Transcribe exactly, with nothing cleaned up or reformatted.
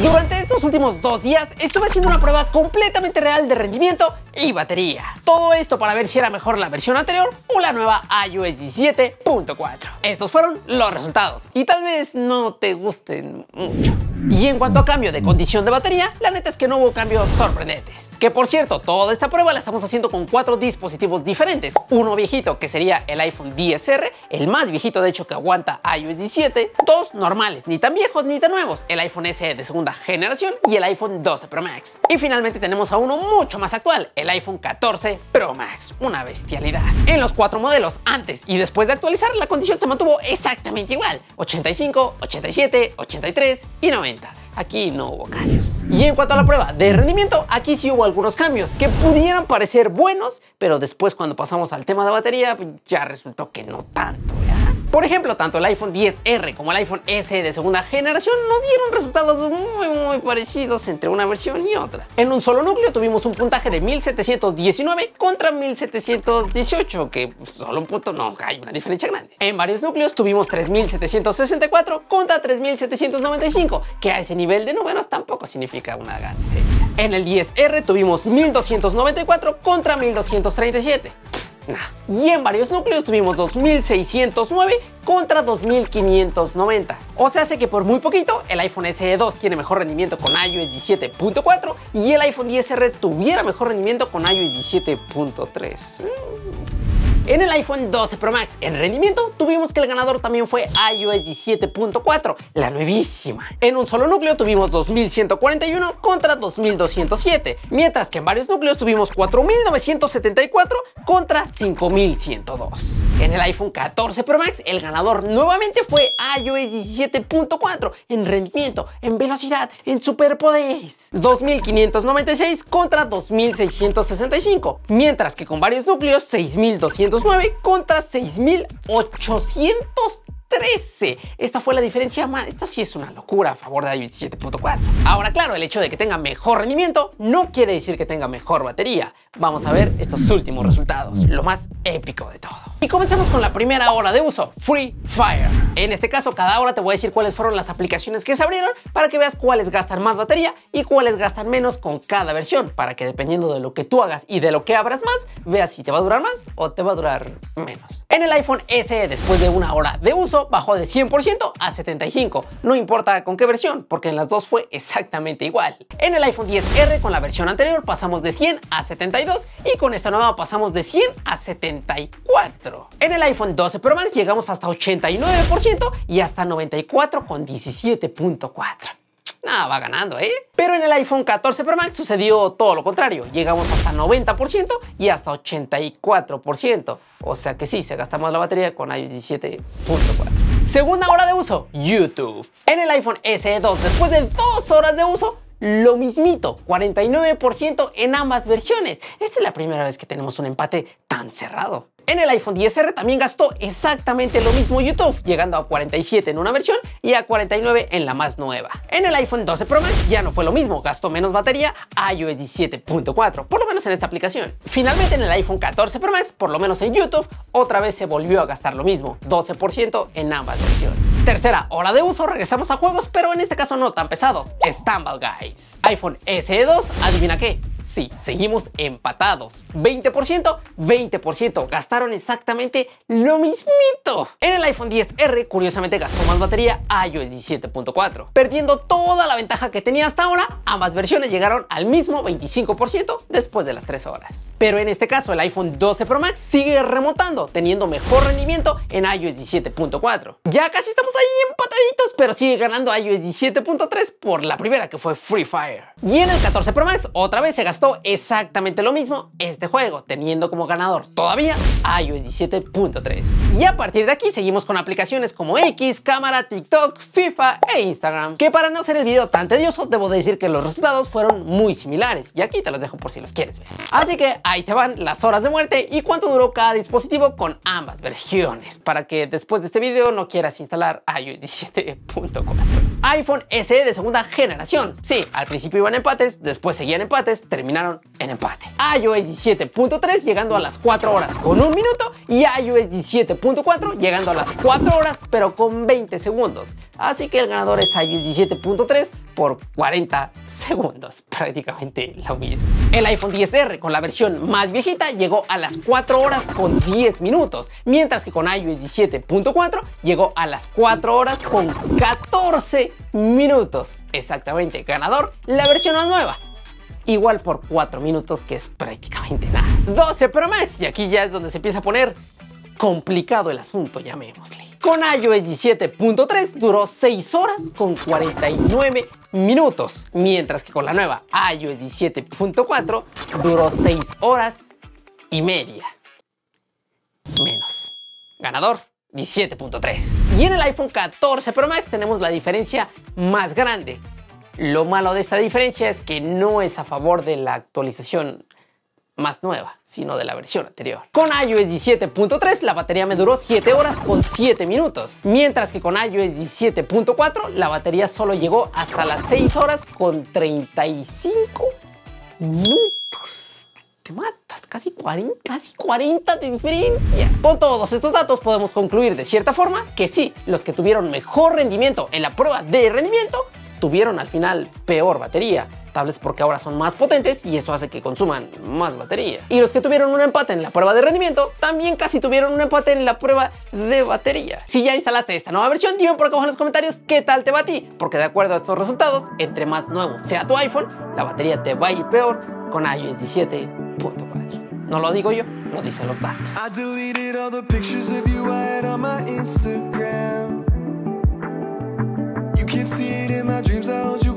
Durante estos últimos dos días estuve haciendo una prueba completamente real de rendimiento y batería. Todo esto para ver si era mejor la versión anterior o la nueva iOS diecisiete punto cuatro. Estos fueron los resultados y tal vez no te gusten mucho. Y en cuanto a cambio de condición de batería, la neta es que no hubo cambios sorprendentes. Que por cierto, toda esta prueba la estamos haciendo con cuatro dispositivos diferentes. Uno viejito, que sería el iPhone diez erre, el más viejito de hecho que aguanta iOS diecisiete. Dos normales, ni tan viejos ni tan nuevos, el iPhone ese E de segunda generación y el iPhone doce Pro Max. Y finalmente tenemos a uno mucho más actual, el iPhone catorce Pro Max, una bestialidad. En los cuatro modelos, antes y después de actualizar, la condición se mantuvo exactamente igual, ochenta y cinco, ochenta y siete, ochenta y tres y noventa. Aquí no hubo cambios. Y en cuanto a la prueba de rendimiento, aquí sí hubo algunos cambios que pudieran parecer buenos, pero después cuando pasamos al tema de batería, ya resultó que no tanto, ¿ya? Por ejemplo, tanto el iPhone diez erre como el iPhone ese E de segunda generación nos dieron resultados muy muy parecidos entre una versión y otra. En un solo núcleo tuvimos un puntaje de mil setecientos diecinueve contra mil setecientos dieciocho, que solo un punto no hay una diferencia grande. En varios núcleos tuvimos tres mil setecientos sesenta y cuatro contra tres mil setecientos noventa y cinco, que a ese nivel de números tampoco significa una gran diferencia. En el diez erre tuvimos mil doscientos noventa y cuatro contra mil doscientos treinta y siete. Nah. Y en varios núcleos tuvimos dos mil seiscientos nueve contra dos mil quinientos noventa. O sea, hace que por muy poquito el iPhone ese E dos tiene mejor rendimiento con iOS diecisiete punto cuatro y el iPhone diez erre tuviera mejor rendimiento con iOS diecisiete punto tres. En el iPhone doce Pro Max, en rendimiento, tuvimos que el ganador también fue iOS diecisiete punto cuatro, la nuevísima. En un solo núcleo tuvimos dos mil ciento cuarenta y uno contra dos mil doscientos siete, mientras que en varios núcleos tuvimos cuatro mil novecientos setenta y cuatro contra cinco mil ciento dos. En el iPhone catorce Pro Max, el ganador nuevamente fue iOS diecisiete punto cuatro, en rendimiento, en velocidad, en superpoderes. dos mil quinientos noventa y seis contra dos mil seiscientos sesenta y cinco, mientras que con varios núcleos, seis mil doscientos nueve contra seis mil ochocientos trece. Esta fue la diferencia más. Esta sí es una locura a favor de iOS diecisiete punto cuatro. Ahora, claro, el hecho de que tenga mejor rendimiento no quiere decir que tenga mejor batería. Vamos a ver estos últimos resultados, lo más épico de todo. Y comenzamos con la primera hora de uso, Free Fire. En este caso, cada hora te voy a decir cuáles fueron las aplicaciones que se abrieron para que veas cuáles gastan más batería y cuáles gastan menos con cada versión, para que dependiendo de lo que tú hagas y de lo que abras más, veas si te va a durar más o te va a durar menos. En el iPhone ese E, después de una hora de uso, bajó de cien por ciento a setenta y cinco por ciento. No importa con qué versión, porque en las dos fue exactamente igual. En el iPhone diez erre, con la versión anterior, pasamos de cien a setenta y dos y con esta nueva pasamos de cien a setenta y cuatro. En el iPhone doce Pro Max llegamos hasta ochenta y nueve por ciento y hasta noventa y cuatro con diecisiete punto cuatro. Nada, va ganando, ¿eh? Pero en el iPhone catorce Pro Max sucedió todo lo contrario. Llegamos hasta noventa por ciento y hasta ochenta y cuatro por ciento. O sea que sí, se gasta más la batería con iOS diecisiete punto cuatro. Segunda hora de uso, YouTube. En el iPhone ese E dos, después de dos horas de uso, lo mismito, cuarenta y nueve por ciento en ambas versiones. Esta es la primera vez que tenemos un empate tan cerrado. En el iPhone diez erre también gastó exactamente lo mismo YouTube, llegando a cuarenta y siete en una versión y a cuarenta y nueve en la más nueva. En el iPhone doce Pro Max ya no fue lo mismo, gastó menos batería iOS diecisiete punto cuatro, por lo menos en esta aplicación. Finalmente en el iPhone catorce Pro Max, por lo menos en YouTube, otra vez se volvió a gastar lo mismo, doce por ciento en ambas versiones. Tercera hora de uso, regresamos a juegos, pero en este caso no tan pesados, Stumble Guys. iPhone ese E dos, ¿adivina qué? Sí, seguimos empatados. veinte por ciento, veinte por ciento. Gastaron exactamente lo mismito. En el iPhone diez erre, curiosamente, gastó más batería iOS diecisiete punto cuatro. Perdiendo toda la ventaja que tenía hasta ahora, ambas versiones llegaron al mismo veinticinco por ciento después de las tres horas. Pero en este caso, el iPhone doce Pro Max sigue remontando, teniendo mejor rendimiento en iOS diecisiete punto cuatro. Ya casi estamos ahí empataditos, pero sigue ganando iOS diecisiete punto tres por la primera, que fue Free Fire. Y en el catorce Pro Max, otra vez se gastó Gastó exactamente lo mismo este juego, teniendo como ganador todavía iOS diecisiete punto tres. Y a partir de aquí seguimos con aplicaciones como X, Cámara, TikTok, FIFA e Instagram, que para no hacer el video tan tedioso, debo decir que los resultados fueron muy similares, y aquí te los dejo por si los quieres ver. Así que ahí te van las horas de muerte y cuánto duró cada dispositivo con ambas versiones, para que después de este video no quieras instalar iOS diecisiete punto cuatro. iPhone ese E de segunda generación. Sí, al principio iban empates, después seguían empates, terminaron terminaron en empate. iOS diecisiete punto tres llegando a las cuatro horas con un minuto y iOS diecisiete punto cuatro llegando a las cuatro horas pero con veinte segundos. Así que el ganador es iOS diecisiete punto tres por cuarenta segundos, prácticamente lo mismo. El iPhone diez erre con la versión más viejita llegó a las cuatro horas con diez minutos, mientras que con iOS diecisiete punto cuatro llegó a las cuatro horas con catorce minutos. Exactamente, ganador la versión más nueva. Igual por cuatro minutos, que es prácticamente nada. doce Pro Max, y aquí ya es donde se empieza a poner complicado el asunto, llamémosle. Con iOS diecisiete punto tres duró seis horas con cuarenta y nueve minutos, mientras que con la nueva iOS diecisiete punto cuatro duró seis horas y media menos. Ganador diecisiete punto tres. Y en el iPhone catorce Pro Max tenemos la diferencia más grande. Lo malo de esta diferencia es que no es a favor de la actualización más nueva, sino de la versión anterior. Con iOS diecisiete punto tres la batería me duró siete horas con siete minutos, mientras que con iOS diecisiete punto cuatro la batería solo llegó hasta las seis horas con treinta y cinco minutos. Te matas, casi cuarenta, casi cuarenta de diferencia. Con todos estos datos podemos concluir de cierta forma que sí, los que tuvieron mejor rendimiento en la prueba de rendimiento tuvieron al final peor batería, tal vez porque ahora son más potentes y eso hace que consuman más batería. Y los que tuvieron un empate en la prueba de rendimiento también casi tuvieron un empate en la prueba de batería. Si ya instalaste esta nueva versión, dime por acá abajo en los comentarios qué tal te va a ti, porque de acuerdo a estos resultados, entre más nuevo sea tu iPhone, la batería te va a ir peor con iOS diecisiete punto cuatro. No lo digo yo, lo dicen los datos. You can't see it in my dreams, I hold you